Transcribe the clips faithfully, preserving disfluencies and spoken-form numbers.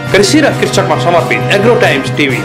कृषि र कृषकमा समर्पित एग्रो टाइम्स टिभी।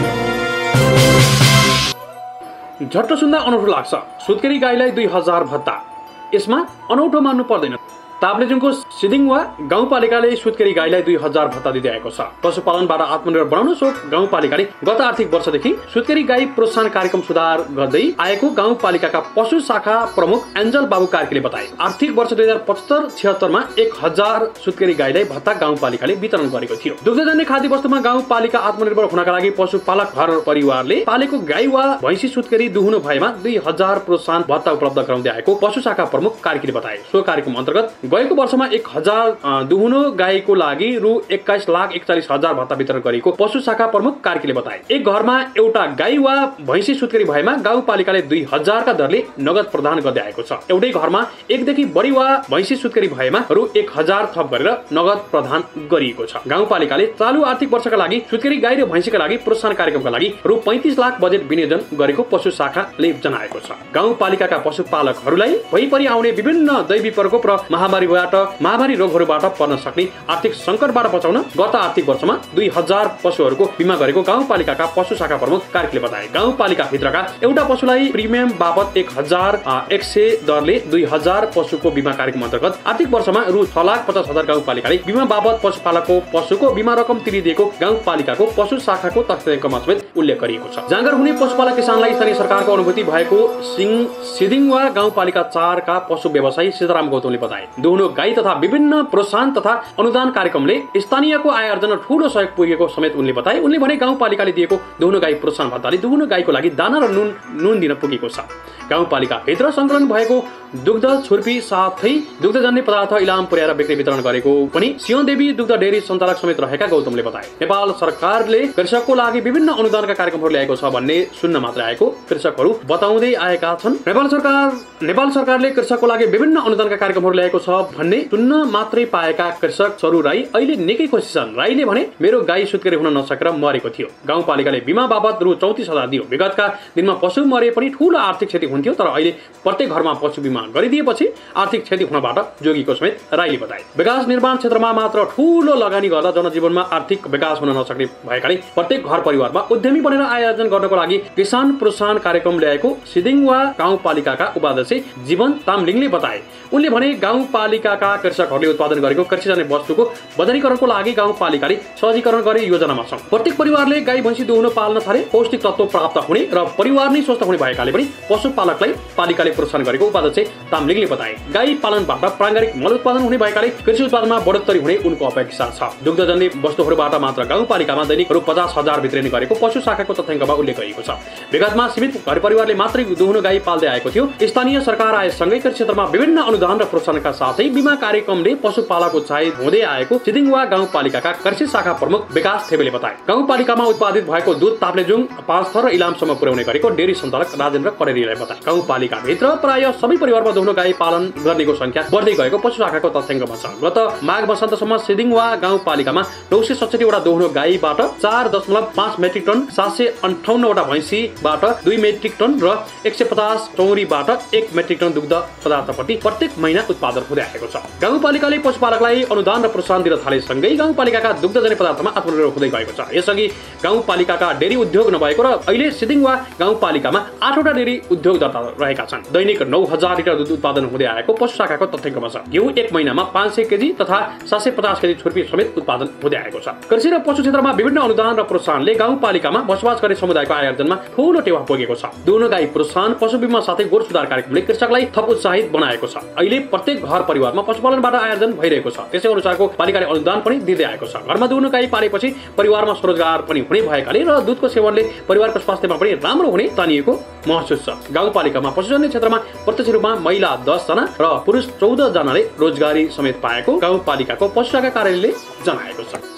झट्ट सुन्दा अनौठो लाग्छ, सुत्केरी गाईलाई दुई हजार भत्ता। यसमा अनौठो मान्नु पर्दैन। ताप्लेजुङको सिदिङवा गाउँपालिकाले सुत्केरी गाईलाई दुई हजार भत्ता दिँदै आएको छ। पशुपालनबाट आत्मनिर्भर बनाउन सो गाउँपालिकाले गत आर्थिक वर्षदेखि सुत्केरी गाई प्रोत्साहन कार्यक्रम सुधार गर्दै आएको गाउँपालिकाका पशु शाखा प्रमुख एन्जल बाबु कार्कीले बताए। आर्थिक वर्ष दुई हजार पचहत्तर छिहत्तरमा एक हजार सुत्केरी गाईलाई भत्ता गाउँपालिकाले वितरण गरेको थियो। दुग्धजन्य खाद्य वस्तुमा गाउँपालिका आत्मनिर्भर हुनका लागि पशुपालक घर परिवारले पालेको गाई वा भैँसी सुत्केरी दुहुनु भएमा दुई हजार प्रोत्साहन भत्ता उपलब्ध गराउँदै आएको पशु शाखा प्रमुख कार्कीले बताए। सो कार्यक्रम अन्तर्गत गएको वर्षमा एक हजार दुहुनो गाईको लागि रु एक्काइस लाख एकचालिस हजार भत्ता वितरण गरेको पशु शाखा प्रमुख कार्कीले बताए। एक घरमा एउटा गाई वा भैँसी सुत्केरी भएमा गाउँपालिकाले दुई हजारका दरले नगद प्रदान गर्दै आएको छ। एउटै घरमा एकदेखि बढी वा भैँसी सुत्केरी भएमा रु एक हजार थप गरेर नगद प्रदान गरिएको छ। गाउँपालिकाले चालु आर्थिक वर्षका लागि सुत्केरी गाई र भैँसीका लागि प्रोत्साहन कार्यक्रमका लागि रु पैंतिस लाख बजेट विनियोजन गरेको पशु शाखाले जनाएको छ। गाउँपालिकाका पशुपालकहरूलाई भइपरि आउने विभिन्न दैवी प्रकोप र महामारीबाट महामारी रोगहरूबाट पर्न सक्ने आर्थिक संकटबाट बचाउन गत आर्थिक वर्षमा दुई हजार पशुहरूको बिमा गरेको गाउँपालिकाका पशु शाखा प्रमुख कार्कीले बताए। गाउँपालिका भित्रका एउटा पशुलाई प्रिमियम बापत एक हजार एक सय दरले दुई हजार पशुको बिमा कार्यक्रम अन्तर्गत आर्थिक वर्षमा रु छ लाख पचास हजार गाउँपालिकाले बिमा बापत पशुपालकको पशुको बिमा रकम तिरिदिएको गाउँपालिकाको पशु शाखाको तथ्याङ्कमा समेत उल्लेख गरिएको छ। जाँगर हुने पशुपालक किसानलाई स्थानीय सरकारको अनुभूति भएको सिङ सिदिङवा गाउँपालिका चार का पशु व्यवसायी सीताराम गौतमले बताए। दुहुनो गाई तथा विभिन्न प्रोत्साहन तथा अनुदान कार्यक्रमले स्थानीयको आय आर्जन ठूलो सहयोग पुगेको समेत उनले बताए। उनले भने गाउँपालिकाले दिएको दुहुनो गाई प्रोत्साहन भत्ताले दुहुनो गाईको लागि दाना र नुन नुन दिन पुगेको छ। गाउँपालिका भित्र सङ्कलन भएको दुग्ध छुर्पी साथै दुग्धजन्य पदार्थ इलाम पुर्याएर बिक्री वितरण गरेको पनि सिंहदेवी दुग्ध डेयरी सञ्चालक समेत रहेका गौतमले बताए। नेपाल सरकारले कृषकको लागि विभिन्न अनुदानका कार्यक्रमहरू ल्याएको छ भन्ने सुन्न मात्र आएको कृषकहरू बताउँदै आएका छन्। नेपाल सरकार नेपाल सरकारले कृषकको लागि विभिन्न अनुदानका कार्यक्रमहरू ल्याएको छ भन्ने सुन्न मात्रै पाएका कृषक सरू राई अहिले निकै खुसी छन्। राईले भने मेरो गाई सुत्केरी हुन नसकेर मरेको थियो। गाउँपालिकाले बिमा बापत रु चौतिस हजार दियो। विगतका दिनमा पशु मरे पनि ठूलो आर्थिक क्षति हुन्थ्यो, तर अहिले प्रत्येक घरमा पशु बिमा गरिदिएपछि आर्थिक क्षति हुनबाट जोगिएको समेत राईले बताए। विकास निर्माण क्षेत्रमा मात्र ठूलो लगानी गर्दा जनजीवनमा आर्थिक विकास हुन नसक्ने भएकाले प्रत्येक घर परिवारमा उद्यमी बनेर आय आर्जन गर्नको लागि किसान प्रोत्साहन कार्यक्रम ल्याएको सिदिङवा गाउँपालिकाका उपाध्यक्ष जीवन तामलिङले बताए। उनले भने गाउँपालिकाका कृषकहरूले उत्पादन गरेको कृषिजन्य वस्तुको बजारीकरणको लागि गाउँपालिकाले सहजीकरण गर्ने योजनामा छ। प्रत्येक परिवारले गाई भैँसी दुहुन पाल्न थाले पौष्टिक तत्त्व प्राप्त हुने र परिवार नै स्वस्थ हुने भएकाले पनि पशुपालकलाई पालिकाले प्रोत्साहन गरेको उपाध्यक्ष तामलिङले बताए। गाई पालनबाट प्राङ्गारिक मल उत्पादन हुने भएकाले कृषि उत्पादनमा बढोत्तरी हुने उनको अपेक्षा छ। दुग्धजन्य वस्तुहरूबाट मात्र गाउँपालिकामा दैनिक रु पचास हजार भित्रिने गरेको पशु शाखाको तथ्याङ्कमा उल्लेख गरिएको छ। विगतमा सीमित घर परिवारले मात्रै दुहुनो गाई पाल्दै आएको थियो। स्थानीय सरकार आएसँगै कृषि क्षेत्रमा विभिन्न अनुदान र प्रोत्साहनका साथै बिमा कार्यक्रमले पशुपालक उत्साहित हुँदै आएको सिदिङवा गाउँपालिकाका कृषि शाखा प्रमुख विकास थेबेले बताए। गाउँपालिकामा उत्पादित भएको दूध ताप्लेजुङ पाँच थर र इलामसम्म पुर्याउने गरेको डेयरी सञ्चालक राजेन्द्र कडेरीले बताए। गाउँपालिका भित्र प्राय सबै परिवारमा दुहुनो गाई पालन गर्नेको संख्या बढ्दै गएको पशु शाखाको तथ्याङ्कमा छ। गत माघ वसन्तसम्म सिदिङवा गाउँपालिकामा नौ सय सडसठी वटा दुहुनो गाईबाट चार दशमलव पाँच मेट्रिक टन, सात सय अन्ठाउन्न वटा भैँसीबाट दुई मेट्रिक टन र एक सय पचास चौरीबाट एक मेट्रिक टन दुग्ध पदार्थ प्रति प्रत्येक महिना उत्पादन हुँदै आएको छ। गाउँपालिकाले पशुपालकलाई अनुदान र प्रोत्साहन दिन थालेसँगै गाउँपालिकाका दुग्धजन्य पदार्थमा आत्मनिर्भर हुँदै गएको छ। यसअघि गाउँपालिकाका डेयरी उद्योग नभएको र अहिले सिदिङवा गाउँपालिकामा आठवटा डेयरी उद्योग दर्ता रहेका छन्। दैनिक नौ हजार लिटर दूध उत्पादन हुँदै आएको पशु शाखाको तथ्याङ्कमा छ। घिउ एक महिनामा पाँच सय केजी तथा सात सय पचास केजी छुर्पी समेत उत्पादन हुँदै आएको छ। कृषि र पशु क्षेत्रमा विभिन्न अनुदान र प्रोत्साहनले गाउँपालिकामा बसोबास गर्ने समुदायको आय आर्जनमा ठूलो टेवा पुगेको छ। दुहुनो गाई प्रोत्साहन, पशु बिमा साथै गोठ सुधार कार्यक्रमले कृषकलाई थप उत्साहित बनाएको छ। अहिले प्रत्येक घर परिवारमा पशुपालनबाट आय आर्जन भइरहेको छ। त्यसै अनुसारको पालिकाले अनुदान पनि दिँदै आएको छ। घरमा दुहुनो गाई पालेपछि परिवारमा स्वरोजगार पनि हुने भएकाले र दूधको सेवनले परिवारको स्वास्थ्यमा पनि राम्रो हुने तानिएको महसुस छ। गाउँपालिकामा पशुजन्य क्षेत्रमा प्रत्यक्ष रूपमा महिला दस जना र पुरुष चौध जनाले रोजगारी समेत पाएको गाउँपालिकाको पशु शाखा कार्यालयले जनाएको छ।